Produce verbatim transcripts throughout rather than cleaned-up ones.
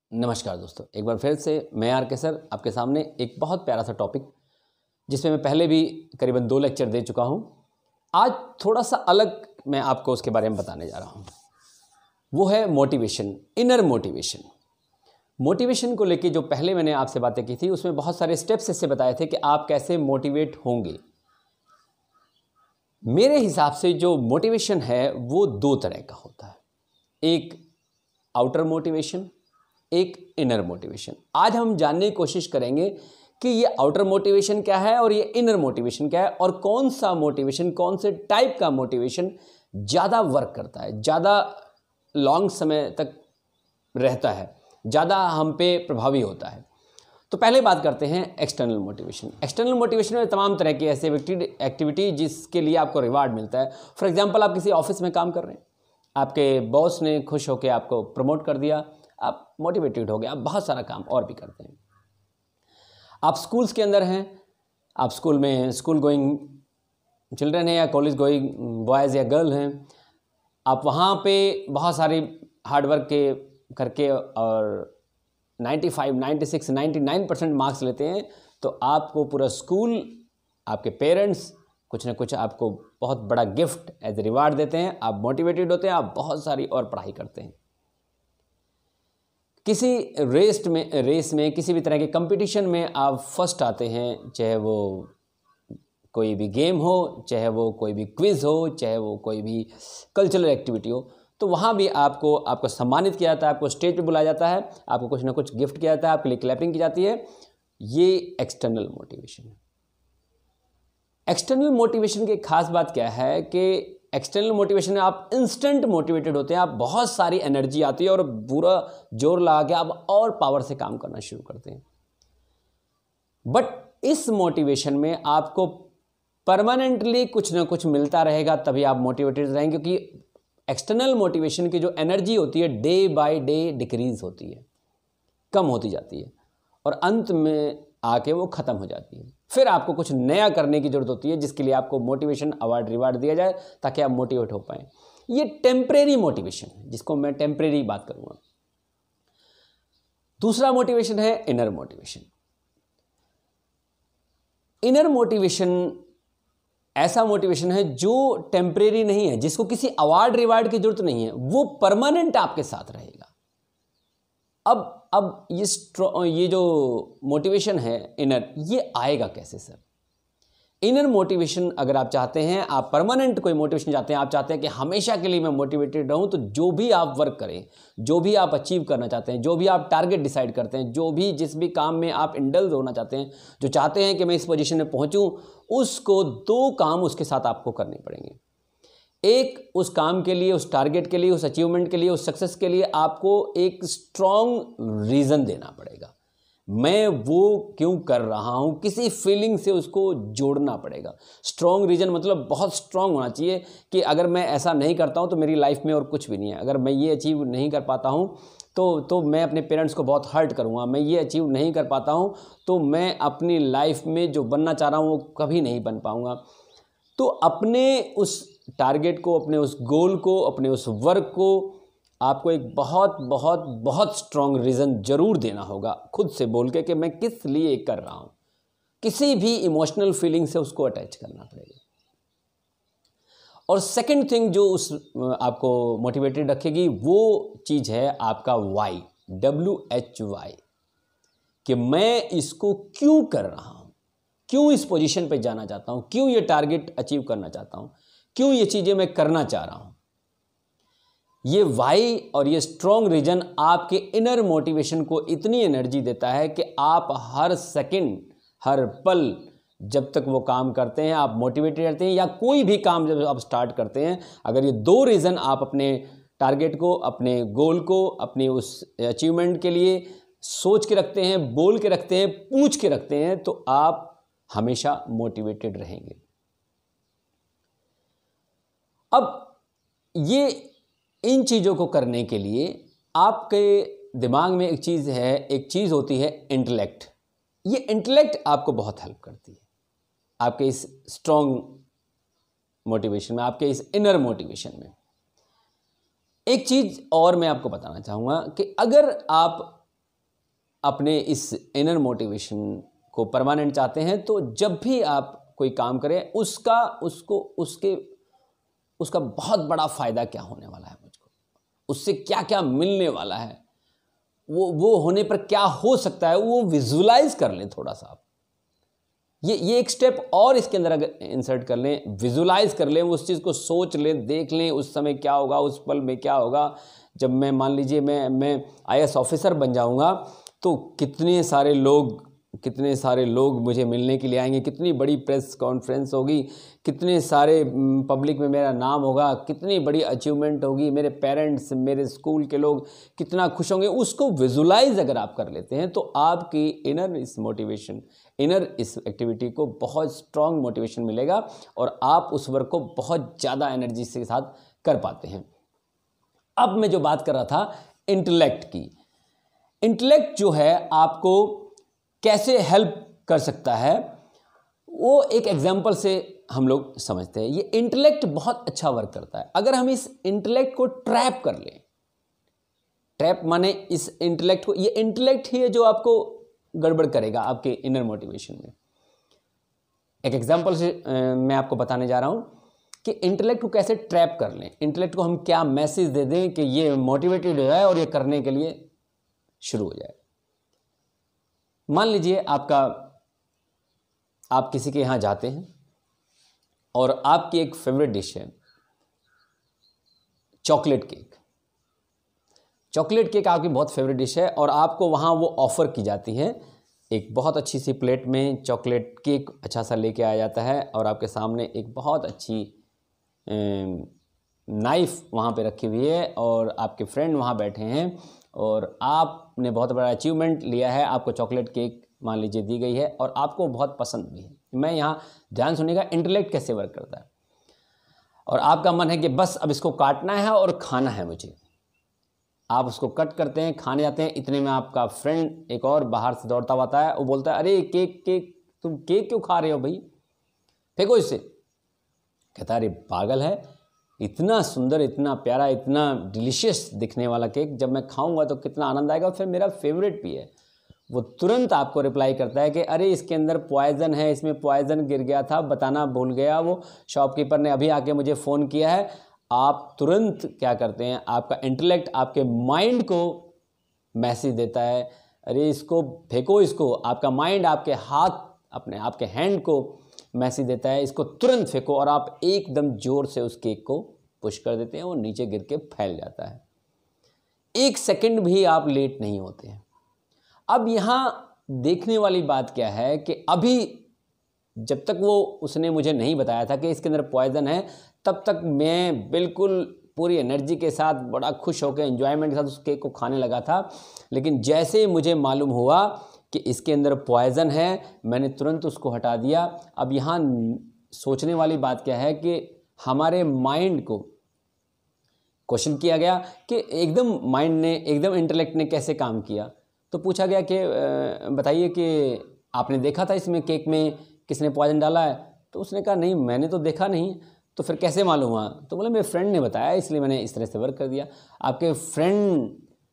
नमस्कार दोस्तों, एक बार फिर से मैं आर के सर आपके सामने एक बहुत प्यारा सा टॉपिक जिसमें मैं पहले भी करीबन दो लेक्चर दे चुका हूं। आज थोड़ा सा अलग मैं आपको उसके बारे में बताने जा रहा हूं। वो है मोटिवेशन, इनर मोटिवेशन। मोटिवेशन को लेके जो पहले मैंने आपसे बातें की थी उसमें बहुत सारे स्टेप्स इससे बताए थे कि आप कैसे मोटिवेट होंगे। मेरे हिसाब से जो मोटिवेशन है वो दो तरह का होता है, एक आउटर मोटिवेशन, एक इनर मोटिवेशन। आज हम जानने की कोशिश करेंगे कि ये आउटर मोटिवेशन क्या है और ये इनर मोटिवेशन क्या है, और कौन सा मोटिवेशन, कौन से टाइप का मोटिवेशन ज़्यादा वर्क करता है, ज़्यादा लॉन्ग समय तक रहता है, ज़्यादा हम पे प्रभावी होता है। तो पहले बात करते हैं एक्सटर्नल मोटिवेशन। एक्सटर्नल मोटिवेशन में तमाम तरह की ऐसी एक्टिविटी जिसके लिए आपको रिवार्ड मिलता है। फॉर एग्जांपल, आप किसी ऑफिस में काम कर रहे हैं, आपके बॉस ने खुश होकर आपको प्रमोट कर दिया, आप मोटिवेटेड हो गए, आप बहुत सारा काम और भी करते हैं। आप स्कूल्स के अंदर हैं, आप स्कूल में स्कूल गोइंग चिल्ड्रन हैं या कॉलेज गोइंग बॉयज़ या गर्ल हैं, आप वहाँ पे बहुत सारी हार्डवर्क के करके और पचानवे, छियानवे, निन्यानवे परसेंट मार्क्स लेते हैं, तो आपको पूरा स्कूल, आपके पेरेंट्स कुछ ना कुछ आपको बहुत बड़ा गिफ्ट एज ए रिवार्ड देते हैं। आप मोटिवेटेड होते हैं, आप बहुत सारी और पढ़ाई करते हैं। किसी रेस में रेस में किसी भी तरह के कंपटीशन में आप फर्स्ट आते हैं, चाहे वो कोई भी गेम हो, चाहे वो कोई भी क्विज़ हो, चाहे वो कोई भी कल्चरल एक्टिविटी हो, तो वहाँ भी आपको आपको सम्मानित किया जाता है, आपको स्टेज पे बुलाया जाता है, आपको कुछ ना कुछ गिफ्ट किया जाता है, आपके लिए क्लैपिंग की जाती है। ये एक्सटर्नल मोटिवेशन है। एक्सटर्नल मोटिवेशन की खास बात क्या है कि एक्सटर्नल मोटिवेशन में आप इंस्टेंट मोटिवेटेड होते हैं, आप बहुत सारी एनर्जी आती है और पूरा जोर लगा के आप और पावर से काम करना शुरू करते हैं। बट इस मोटिवेशन में आपको परमानेंटली कुछ ना कुछ मिलता रहेगा, तभी आप मोटिवेटेड रहेंगे, क्योंकि एक्सटर्नल मोटिवेशन की जो एनर्जी होती है डे बाय डे डिक्रीज होती है, कम होती जाती है और अंत में आके वो ख़त्म हो जाती है। फिर आपको कुछ नया करने की ज़रूरत होती है, जिसके लिए आपको मोटिवेशन अवार्ड रिवार्ड दिया जाए ताकि आप मोटिवेट हो पाएँ। ये टेम्परेरी मोटिवेशन है, जिसको मैं टेम्परेरी बात करूँगा। दूसरा मोटिवेशन है इनर मोटिवेशन। इनर मोटिवेशन ऐसा मोटिवेशन है जो टेम्परेरी नहीं है, जिसको किसी अवार्ड रिवार्ड की जरूरत नहीं है, वो परमानेंट आपके साथ रहेगा। अब अब ये ये जो मोटिवेशन है इनर, ये आएगा कैसे सर? इनर मोटिवेशन अगर आप चाहते हैं, आप परमानेंट कोई मोटिवेशन चाहते हैं, आप चाहते हैं कि हमेशा के लिए मैं मोटिवेटेड रहूं, तो जो भी आप वर्क करें, जो भी आप अचीव करना चाहते हैं, जो भी आप टारगेट डिसाइड करते हैं, जो भी जिस भी काम में आप इंडल्ज होना चाहते हैं, जो चाहते हैं कि मैं इस पोजीशन में पहुंचूं, उसको दो काम उसके साथ आपको करने पड़ेंगे। एक, उस काम के लिए, उस टारगेट के लिए, उस अचीवमेंट के लिए, उस सक्सेस के लिए आपको एक स्ट्रॉन्ग रीज़न देना पड़ेगा। मैं वो क्यों कर रहा हूं, किसी फीलिंग से उसको जोड़ना पड़ेगा। स्ट्रॉन्ग रीजन मतलब बहुत स्ट्रॉन्ग होना चाहिए कि अगर मैं ऐसा नहीं करता हूं तो मेरी लाइफ में और कुछ भी नहीं है। अगर मैं ये अचीव नहीं कर पाता हूं तो तो मैं अपने पेरेंट्स को बहुत हर्ट करूंगा। मैं ये अचीव नहीं कर पाता हूं तो मैं अपनी लाइफ में जो बनना चाह रहा हूं वो कभी नहीं बन पाऊंगा। तो अपने उस टारगेट को, अपने उस गोल को, अपने उस वर्क को आपको एक बहुत बहुत बहुत स्ट्रॉन्ग रीज़न ज़रूर देना होगा, खुद से बोल के कि मैं किस लिए कर रहा हूँ। किसी भी इमोशनल फीलिंग से उसको अटैच करना पड़ेगा। और सेकंड थिंग जो उस आपको मोटिवेटेड रखेगी, वो चीज़ है आपका वाई, डब्ल्यू एच वाई, कि मैं इसको क्यों कर रहा हूँ, क्यों इस पोजीशन पे जाना चाहता हूँ, क्यों ये टारगेट अचीव करना चाहता हूँ, क्यों ये चीज़ें मैं करना चाह रहा हूँ। ये वाई और ये स्ट्रॉन्ग रीजन आपके इनर मोटिवेशन को इतनी एनर्जी देता है कि आप हर सेकंड, हर पल जब तक वो काम करते हैं आप मोटिवेटेड रहते हैं, या कोई भी काम जब आप स्टार्ट करते हैं, अगर ये दो रीज़न आप अपने टारगेट को, अपने गोल को, अपने उस अचीवमेंट के लिए सोच के रखते हैं, बोल के रखते हैं, पूछ के रखते हैं, तो आप हमेशा मोटिवेटेड रहेंगे। अब ये इन चीज़ों को करने के लिए आपके दिमाग में एक चीज़ है, एक चीज़ होती है इंटेलेक्ट। ये इंटेलेक्ट आपको बहुत हेल्प करती है आपके इस स्ट्रॉन्ग मोटिवेशन में, आपके इस इनर मोटिवेशन में। एक चीज़ और मैं आपको बताना चाहूँगा कि अगर आप अपने इस इनर मोटिवेशन को परमानेंट चाहते हैं तो जब भी आप कोई काम करें उसका उसको उसके उसका बहुत बड़ा फ़ायदा क्या होने वाला है, मुझको उससे क्या क्या मिलने वाला है, वो वो होने पर क्या हो सकता है, वो विजुलाइज कर लें थोड़ा सा आप। ये ये एक स्टेप और इसके अंदर अगर इंसर्ट कर लें, विजुलाइज कर लें, उस चीज़ को सोच लें, देख लें उस समय क्या होगा, उस पल में क्या होगा। जब मैं मान लीजिए मैं मैं आई ए एस ऑफिसर बन जाऊंगा तो कितने सारे लोग कितने सारे लोग मुझे मिलने के लिए आएंगे, कितनी बड़ी प्रेस कॉन्फ्रेंस होगी, कितने सारे पब्लिक में मेरा नाम होगा, कितनी बड़ी अचीवमेंट होगी, मेरे पेरेंट्स, मेरे स्कूल के लोग कितना खुश होंगे। उसको विजुलाइज अगर आप कर लेते हैं तो आपकी इनर इस मोटिवेशन इनर इस एक्टिविटी को बहुत स्ट्रॉन्ग मोटिवेशन मिलेगा और आप उस वर्क को बहुत ज़्यादा एनर्जी के साथ कर पाते हैं। अब मैं जो बात कर रहा था इंटेलेक्ट की, इंटेलेक्ट जो है आपको कैसे हेल्प कर सकता है वो एक एग्जाम्पल से हम लोग समझते हैं। ये इंटेलेक्ट बहुत अच्छा वर्क करता है अगर हम इस इंटेलेक्ट को ट्रैप कर लें। ट्रैप माने इस इंटेलेक्ट को, ये इंटेलेक्ट ही है जो आपको गड़बड़ करेगा आपके इनर मोटिवेशन में। एक एग्जाम्पल से आ, मैं आपको बताने जा रहा हूं कि इंटेलेक्ट को कैसे ट्रैप कर लें, इंटेलेक्ट को हम क्या मैसेज दे दें कि ये मोटिवेटेड हो जाए और ये करने के लिए शुरू हो जाए। मान लीजिए आपका आप किसी के यहाँ जाते हैं और आपकी एक फेवरेट डिश है चॉकलेट केक। चॉकलेट केक आपकी बहुत फेवरेट डिश है और आपको वहाँ वो ऑफ़र की जाती है, एक बहुत अच्छी सी प्लेट में चॉकलेट केक अच्छा सा लेके आया जाता है और आपके सामने एक बहुत अच्छी नाइफ़ वहाँ पे रखी हुई है और आपके फ्रेंड वहाँ बैठे हैं और आपने बहुत बड़ा अचीवमेंट लिया है, आपको चॉकलेट केक मान लीजिए दी गई है और आपको बहुत पसंद भी है। मैं यहाँ ध्यान सुनिएगा इंटेलेक्ट कैसे वर्क करता है। और आपका मन है कि बस अब इसको काटना है और खाना है मुझे। आप उसको कट करते हैं, खाने जाते हैं, इतने में आपका फ्रेंड एक और बाहर से दौड़ता हुआ आता है, वो बोलता है अरे केक केक तुम केक क्यों खा रहे हो भाई, फेंको इससे। कहता है अरे पागल है, इतना सुंदर, इतना प्यारा, इतना डिलीशियस दिखने वाला केक जब मैं खाऊंगा तो कितना आनंद आएगा, फिर मेरा फेवरेट भी है। वो तुरंत आपको रिप्लाई करता है कि अरे इसके अंदर पॉइज़न है, इसमें पॉइज़न गिर गया था, बताना भूल गया, वो शॉपकीपर ने अभी आके मुझे फ़ोन किया है। आप तुरंत क्या करते हैं, आपका इंटेलेक्ट आपके माइंड को मैसेज देता है अरे इसको फेंको, इसको। आपका माइंड आपके हाथ अपने आपके हैंड को मैसेज देता है इसको तुरंत फेंको और आप एकदम ज़ोर से उस केक को पुश कर देते हैं, वो नीचे गिर के फैल जाता है। एक सेकंड भी आप लेट नहीं होते हैं। अब यहाँ देखने वाली बात क्या है कि अभी जब तक वो उसने मुझे नहीं बताया था कि इसके अंदर पॉइज़न है, तब तक मैं बिल्कुल पूरी एनर्जी के साथ बड़ा खुश होकर एंजॉयमेंट के साथ उस केक को खाने लगा था। लेकिन जैसे ही मुझे मालूम हुआ कि इसके अंदर पॉइज़न है, मैंने तुरंत उसको हटा दिया। अब यहाँ सोचने वाली बात क्या है कि हमारे माइंड को क्वेश्चन किया गया कि एकदम माइंड ने एकदम इंटेलेक्ट ने कैसे काम किया। तो पूछा गया कि बताइए कि आपने देखा था इसमें केक में किसने पॉइज़न डाला है? तो उसने कहा नहीं मैंने तो देखा नहीं। तो फिर कैसे मालूम हुआ? तो बोले मेरे फ्रेंड ने बताया इसलिए मैंने इस तरह से वर्क कर दिया। आपके फ्रेंड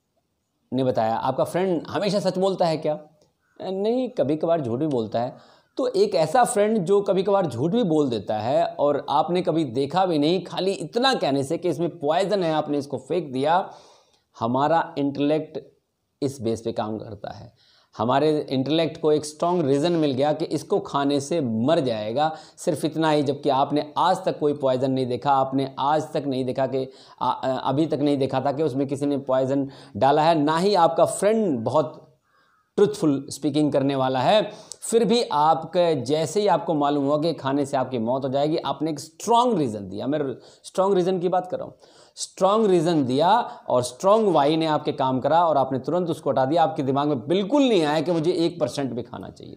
ने बताया। आपका फ्रेंड हमेशा सच बोलता है क्या? नहीं, कभी कभार झूठ भी बोलता है। तो एक ऐसा फ्रेंड जो कभी कभार झूठ भी बोल देता है और आपने कभी देखा भी नहीं, खाली इतना कहने से कि इसमें पॉइज़न है आपने इसको फेंक दिया, हमारा इंटेलेक्ट इस बेस पे काम करता है। हमारे इंटेलेक्ट को एक स्ट्रॉन्ग रीज़न मिल गया कि इसको खाने से मर जाएगा, सिर्फ इतना ही। जबकि आपने आज तक कोई पॉइज़न नहीं देखा, आपने आज तक नहीं देखा कि आ, अभी तक नहीं देखा था कि उसमें किसी ने पॉइज़न डाला है, ना ही आपका फ्रेंड बहुत ट्रुथफुल स्पीकिंग करने वाला है। फिर भी आपके जैसे ही आपको मालूम हुआ कि खाने से आपकी मौत हो जाएगी, आपने एक स्ट्रॉन्ग रीज़न दिया। मैं स्ट्रॉन्ग रीज़न की बात कर रहा हूँ। स्ट्रॉन्ग रीज़न दिया और स्ट्रॉन्ग वाई ने आपके काम करा और आपने तुरंत उसको हटा दिया। आपके दिमाग में बिल्कुल नहीं आया कि मुझे एक परसेंट भी खाना चाहिए।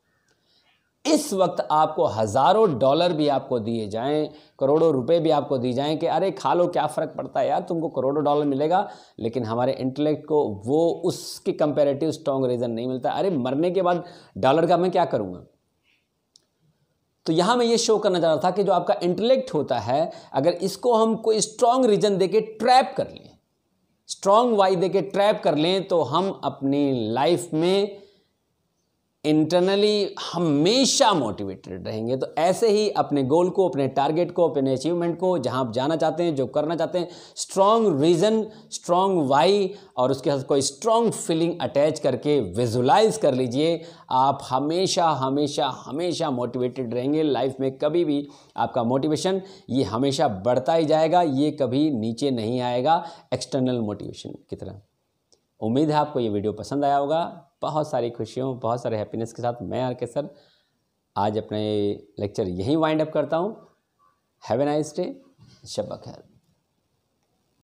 इस वक्त आपको हज़ारों डॉलर भी आपको दिए जाएं, करोड़ों रुपए भी आपको दिए जाएं कि अरे खा लो, क्या फ़र्क पड़ता है यार, तुमको करोड़ों डॉलर मिलेगा। लेकिन हमारे इंटेलेक्ट को वो उसके कंपैरेटिव स्ट्रॉन्ग रीज़न नहीं मिलता। अरे मरने के बाद डॉलर का मैं क्या करूँगा? तो यहाँ मैं ये शो करना चाह रहा था कि जो आपका इंटेलेक्ट होता है, अगर इसको हम कोई स्ट्रॉन्ग रीज़न देके ट्रैप कर लें, स्ट्रॉन्ग वाई देके ट्रैप कर लें तो हम अपनी लाइफ में इंटरनली हमेशा मोटिवेटेड रहेंगे। तो ऐसे ही अपने गोल को, अपने टारगेट को, अपने अचीवमेंट को, जहां आप जाना चाहते हैं, जो करना चाहते हैं, स्ट्रॉन्ग रीज़न, स्ट्रॉन्ग वाई और उसके साथ कोई स्ट्रॉन्ग फीलिंग अटैच करके विजुलाइज कर लीजिए। आप हमेशा हमेशा हमेशा मोटिवेटेड रहेंगे लाइफ में। कभी भी आपका मोटिवेशन ये हमेशा बढ़ता ही जाएगा, ये कभी नीचे नहीं आएगा एक्सटर्नल मोटिवेशन की तरह। उम्मीद है आपको ये वीडियो पसंद आया होगा। बहुत सारी खुशियों, बहुत सारे हैप्पीनेस के साथ मैं आर के सर आज अपने लेक्चर यहीं वाइंड अप करता हूँ। Have a nice day. शब बखैर।